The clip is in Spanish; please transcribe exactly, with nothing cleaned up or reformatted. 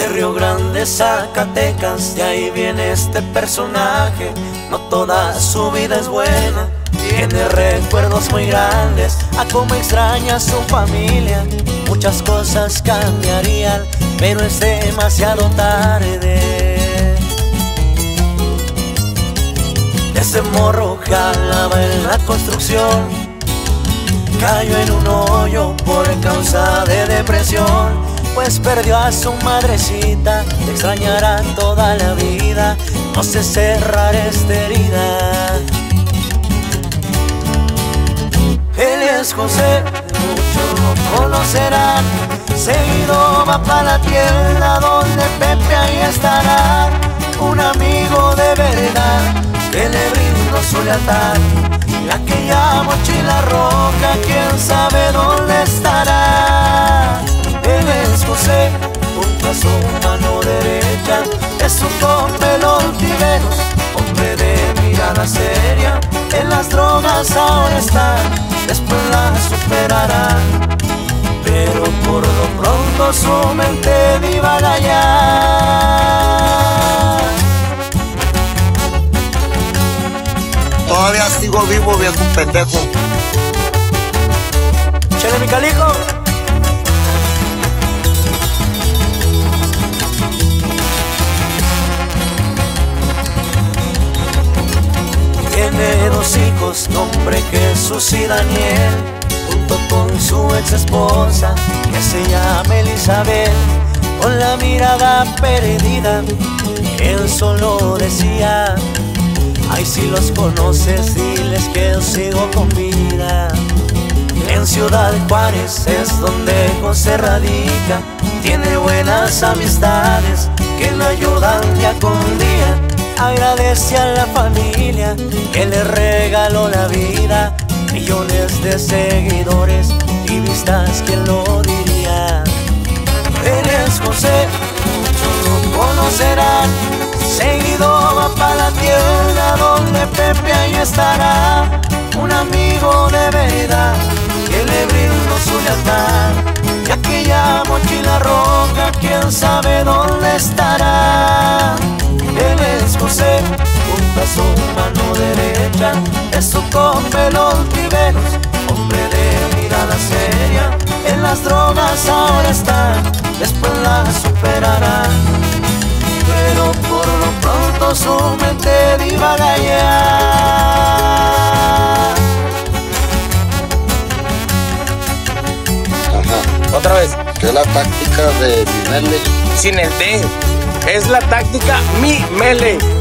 de Río Grande, Zacatecas, de ahí viene este personaje. No toda su vida es buena, tiene recuerdos muy grandes, a cómo extraña a su familia. Muchas cosas cambiarían, pero es demasiado tarde. Ese morro jalaba en la construcción, cayó en un hoyo por causa de depresión, pues perdió a su madrecita. Te extrañará toda la vida, no sé cerrar esta herida. Él es José, muchos lo conocerán. Seguido va para la tienda donde Pepe ahí estará. Un amigo de verdad que le brindó su lealtad. Y aquella mochila roja, quién sabe dónde estará. Él es José, junto a su mano derecha, es un compelón tiberos, hombre de mirada seria. En las drogas ahora está, después la superará, pero por lo pronto su mente divaga ya. Todavía sigo vivo, viejo pendejo. Chele mi calico. Tiene dos hijos, nombre Jesús y Daniel, junto con su ex esposa que se llama Elizabeth. Con la mirada perdida, él solo decía: ay, si los conoces, diles que yo sigo con vida. En Ciudad Juárez es donde José radica, tiene buenas amistades que le ayudan día con día. Agradece a la familia que le regaló la vida, millones de seguidores y vistas, ¿quién lo diría? Él es José, muchos lo conocerán. Seguido va para la tienda donde Pepe ahí estará. Un amigo de verdad que le brindó su lealtad. Y aquella mochila roja, quién sabe dónde estará. Él es José, junto a su mano derecha, es su compelón tiberos, hombre de mirada seria. En las drogas ahora está, después la superará, pero por lo pronto su mente divaga ya. Ajá. Otra vez, ¿qué es la táctica de mi mele? Sin el D, es la táctica mi mele.